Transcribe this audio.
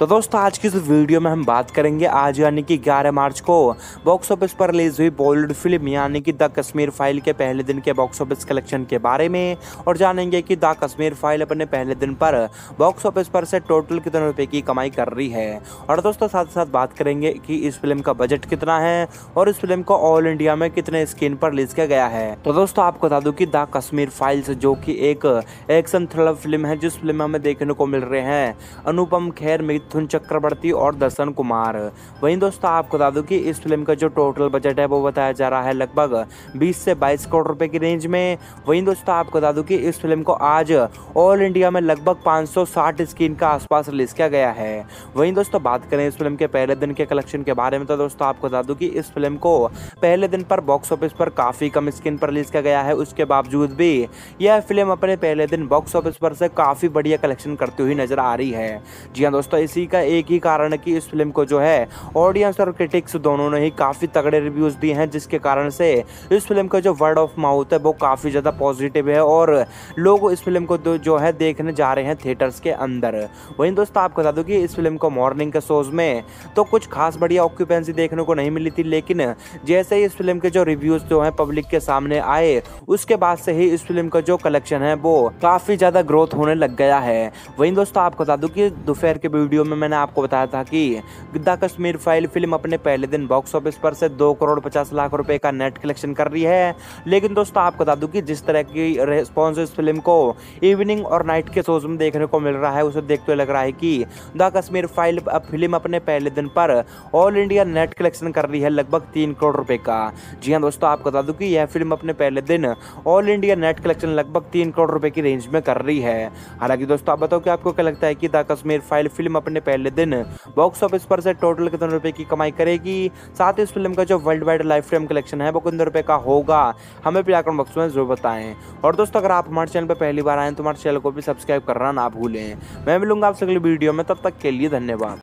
तो दोस्तों आज की इस वीडियो में हम बात करेंगे आज यानी कि 11 मार्च को बॉक्स ऑफिस पर रिलीज हुई बॉलीवुड फिल्म यानी कि द कश्मीर फाइल के पहले दिन के बॉक्स ऑफिस कलेक्शन के बारे में और जानेंगे कि द कश्मीर फाइल अपने पहले दिन पर बॉक्स ऑफिस पर से टोटल कितने रुपए की कमाई कर रही है। और दोस्तों साथ साथ बात करेंगे कि इस फिल्म का बजट कितना है और इस फिल्म को ऑल इंडिया में कितने स्क्रीन पर रिलीज किया गया है। तो दोस्तों आपको बता दूं कि द कश्मीर फाइल्स जो कि एक एक्शन थ्रिलर फिल्म है जिस फिल्म में हमें देखने को मिल रहे हैं अनुपम खेर, मिथुन चक्रवर्ती और दर्शन कुमार। वहीं दोस्तों आपको बता दूं कि इस फिल्म का जो टोटल बजट है वो बताया जा रहा है लगभग 20 से 22 करोड़ रुपए की रेंज में। वहीं दोस्तों आपको बता दूं कि इस फिल्म को आज ऑल इंडिया में लगभग 560 स्क्रीन का आसपास रिलीज किया गया है। वहीं दोस्तों बात करें इस फिल्म के पहले दिन के कलेक्शन के बारे में तो दोस्तों आपको बता दूं कि इस फिल्म को पहले दिन पर बॉक्स ऑफिस पर काफी कम स्क्रीन पर रिलीज किया गया है। उसके बावजूद भी यह फिल्म अपने पहले दिन बॉक्स ऑफिस पर से काफी बढ़िया कलेक्शन करती हुई नजर आ रही है। जी हाँ दोस्तों, इसी का एक ही कारण है कि इस फिल्म को जो है ऑडियंस और क्रिटिक्स दोनों ने ही काफी तगड़े रिव्यूज दिए हैं, जिसके कारण से इस फिल्म का जो वर्ड ऑफ माउथ है वो काफी ज्यादा पॉजिटिव है और लोग इस फिल्म को जो है देखने जा रहे हैं थिएटर्स के अंदर। वहीं दोस्तों आपको बता दूं कि इस फिल्म को मॉर्निंग के शोज में तो कुछ खास बढ़िया ऑक्यूपेंसी देखने को नहीं मिली थी, लेकिन जैसे ही इस फिल्म के जो रिव्यूज जो है पब्लिक के सामने आए उसके बाद से ही इस फिल्म का जो कलेक्शन है वो काफी ज्यादा ग्रोथ होने लग गया है। वहीं दोस्तों आपको बता दूं कि दोपहर के वीडियो में मैंने आपको बताया था कि द कश्मीर फाइल फिल्म अपने पहले दिन बॉक्स ऑफिस पर से 2 करोड़ 50 लाख रुपए का नेट कलेक्शन कर रही है। लेकिन दोस्तों आपको बता दूं कि जिस तरह की रेस्पॉन्स इस फिल्म को इवनिंग और नाइट के शोज में देखने को मिल रहा है उसे देखते लग रहा है कि द कश्मीर फाइल फिल्म अपने पहले दिन पर ऑल इंडिया नेट कलेक्शन कर रही है लगभग 3 करोड़ रुपए का। जी हाँ दोस्तों आपको बता दूं कि यह फिल्म अपने पहले दिन ऑल इंडिया नेट कलेक्शन लगभग 3 करोड़ रुपए की रेंज में कर रही है। हालांकि दोस्तों आप बताओ कि आपको क्या लगता है कि द कश्मीर फाइल फिल्म अपने पहले दिन बॉक्स ऑफिस पर से टोटल कितने रुपए की कमाई करेगी? साथ ही इस फिल्म का जो worldwide lifetime collection है वो कितने रुपए का होगा? हमें कमेंट बॉक्स में जरूर बताएं। और दोस्तों अगर आप हमारे चैनल पर पहली बार आए तो हमारे चैनल को भी सब्सक्राइब करना ना भूलें। मैं मिलूंगा आपसे अगली वीडियो में, तब तक के लिए धन्यवाद।